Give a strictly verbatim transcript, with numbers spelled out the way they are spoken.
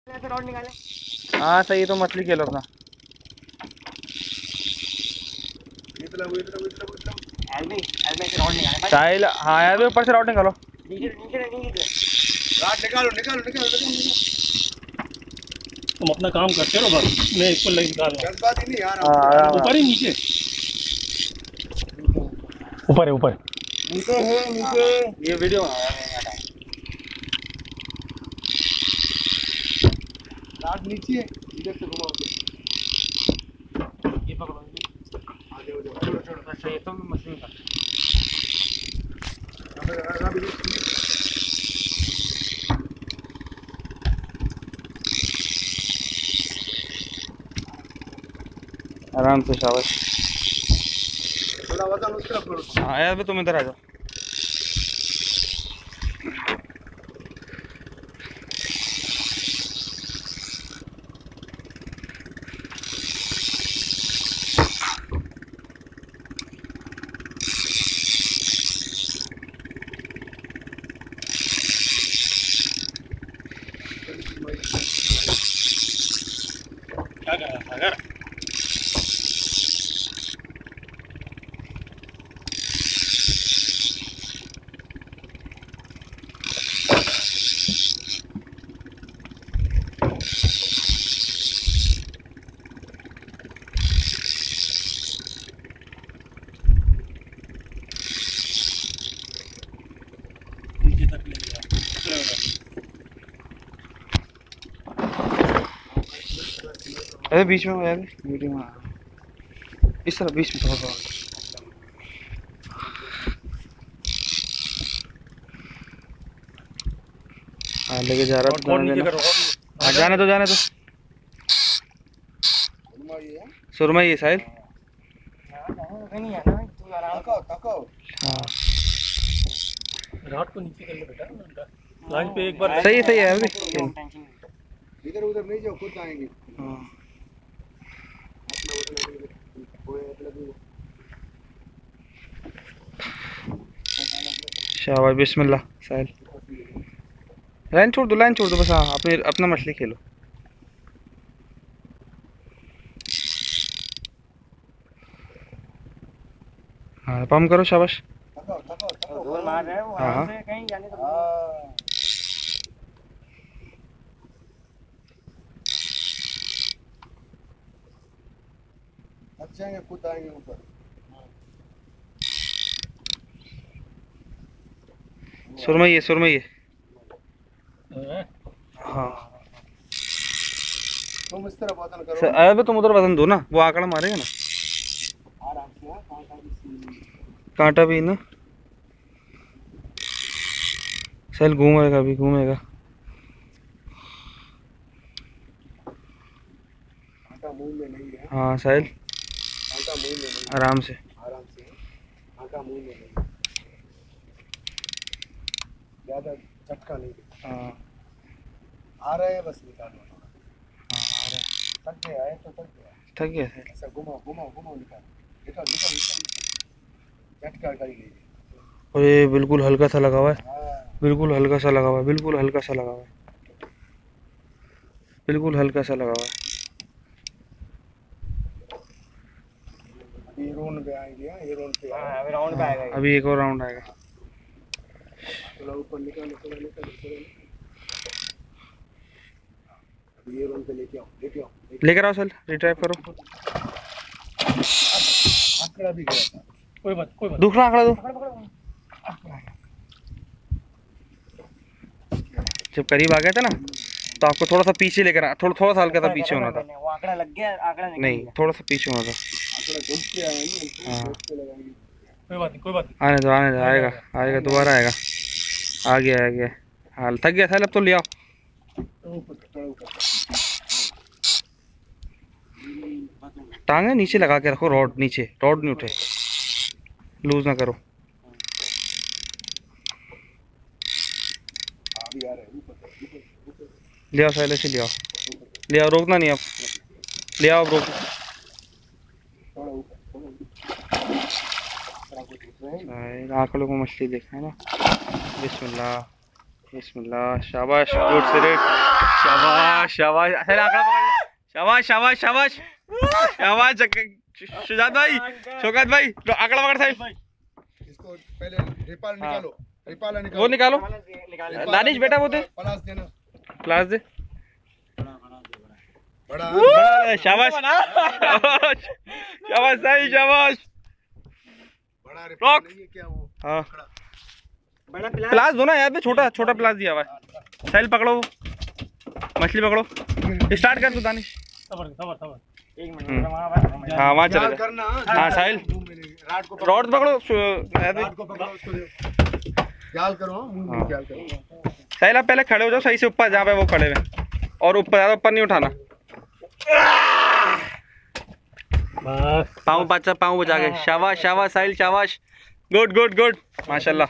Rod निकाले। हाँ सही है, तो मछली खेलो अपना। साहिल, हाँ यार ऊपर से रॉड निकालो। निकालो निकालो निकालो तुम अपना काम करते रहो बस, मैं इसको लेके निकाल जज्बाती नहीं यार। ऊपर ही नीचे, ऊपर है ऊपर नीचे है नीचे। ये वीडियो रात नीचे है, इधर से घुमाओ। ये पकड़ो, आगे हो जाओ। छोड़ो छोड़ो, अच्छा ये तो मछली का। आराम से, शाबाश। थोड़ा वजन उसकी तरफ करो। हाँ यार भी तुम इधर आ जाओ। क्या कर रहा था यार? नीचे तक ले गया। अरे बीच में यार वीडियो में इस तरह बीच में थोड़ा सा। हाँ लेके जा रहा था। हाँ जाने दो जाने दो। सुरमा ही है साहिल। हाँ रात को नीचे कर ले बेटा, लाइन पे एक बार। सही सही है अभी। इधर उधर नहीं जाओ, खुद आएंगे। हाँ शाबाश, बिस्मिल्लाह साहिल। लाइन छोड़ दो, लाइन छोड़ दो बस। हाँ अपने अपना मछली खेलो। हाँ पंप करो, शाबाश। मार रहे हो हाँ से कहीं जाने तो। जाएंगे, खुद आएंगे ऊपर। सुरमई है, सुरमई है। हाँ तुम इस तरह वजन करो। अरे तुम उधर वजन दो ना, वो आंकड़ा मारेगा ना। आराम से, कांटा भी ना साहिल, घूमेगा अभी घूमेगा। कांटा मुंह में नहीं है। हाँ साहिल कांटा मुंह में नहीं, आराम से। आराम से। कांटा मुंह में नहीं, ज्यादा झटका नहीं दे। हाँ आ रहे हैं, बस निकालो। हाँ आ रहा है। थक गया है तो थक गया। थक गया साहिल। ऐसा घुमाओ घुमाओ घुमाओ, निकाल निकाल निकाल निकाल। झटका कर लीजिए। अरे बिल्कुल हल्का सा लगा हुआ है, हाँ बिल्कुल हल्का सा लगा हुआ है, बिल्कुल हल्का सा लगा हुआ है, बिल्कुल हल्का सा लगा हुआ है। अभी रोन पे आएंगे। ये रोन पे हाँ अभी राउंड पे आएगा। अभी एक और राउंड आएगा। थोड़ा ऊपर निकालो, थोड़ा निकालो, थोड़ा। अभी ये रोन पे लेके आओ, लेके आओ। लेकर आओ साहिल, रिट्राइव करो। आंकड़ा भी गया था। कोई बात कोई बात। दूसरा आंकड़ा दो। जब करीब आ गया था ना, तो आपको थोड़ा सा पीछे लेकर आ, थोड़ा थोड़ा सा हल्का सा पीछे होना था। वो आंकड़ा लग गया, आंकड़ा नहीं, थोड़ा सा पीछे होना था। आंकड़ा घुस के आएंगे। हाँ कोई बात नहीं, कोई बात नहीं। आने दो आने दो, आएगा आएगा, दोबारा आएगा। आ गया आ गया। हाँ थक गया साहिल, अब तो ले आओ। टांगे नीचे लगा के रखो, रॉड नीचे, रॉड नहीं उठे, लूज ना करो। ले आओ साहिल, ऐसे ले आओ, ले आओ, रोकना नहीं आप, ले आओ अब रोक। आंकड़ों को मछली देखना है ना। बिस्मिल्लाह। बिस्मिल्लाह, शाबाश, गुड सिरेट, शाबाश शाबाश, साहिल आंकड़ा पकड़ ले, शाबाश शाबाश शाबाश शाबाश, शुजात भाई, शौकत भाई, लो आंकड़ा पकड़ साहिल। इसको पहले रिपाल निकालो, रिपाल निकालो, वो निकालो, दानिश बेटा वो दे, प्लास देना, प्लास दे, बड़ा बड़ा, शाबाश शाबाश साहिल, शाबाश, बड़ा रॉक। नहीं है क्या वो? हाँ प्लास दो ना यार, पे छोटा छोटा प्लास दिया हुआ है। साहिल पकड़ो, वो मछली पकड़ो, स्टार्ट कर तू दानिश। सबर सबर सबर एक मिनट वहां हाँ वहाँ चले ख्याल जा। करना। हाँ साहिल, राड को रॉड पकड़ो, राड को पकड़ो, उसको दे, ख्याल करो, मुंह में ख्याल करो। साहिल आप पहले खड़े हो जाओ सही से ऊपर, जहाँ पे वो खड़े हुए, और ऊपर ज्यादा ऊपर नहीं उठाना, बस पाँव बचा, पाँव बचा के, शाबाश शाबाश साहिल, शाबाश, गुड गुड गुड, माशाल्लाह।